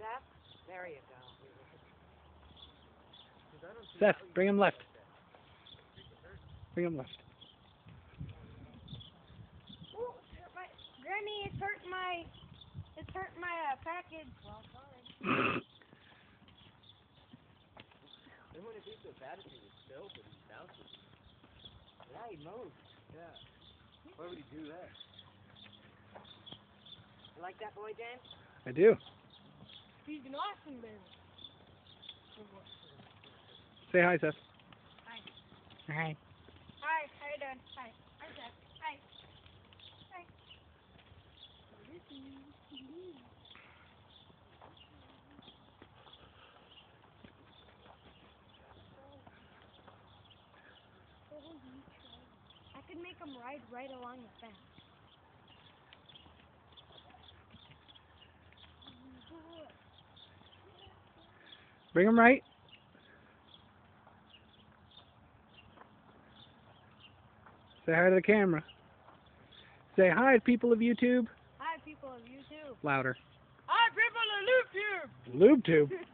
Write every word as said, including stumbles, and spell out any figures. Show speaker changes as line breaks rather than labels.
Seth? There you go.
Seth, bring him left. Bring him left.
Ooh, my, Granny, it's hurting my, it's hurting my uh, package. Well, sorry.
It wouldn't be so bad if he was still, but he's bouncing. Yeah, he moves. Yeah. Why would he do that? You like that boy, James?
I do.
He's an awesome baby.
Say hi, Seth.
Hi.
Hi.
Hi, how you doing? Hi. Hi, Seth. Hi. Hi. I could make him ride right along the fence.
Bring him right. Say hi to the camera. Say hi, people of YouTube.
Hi, people of YouTube.
Louder.
Hi, people of YouTube.
LubeTube.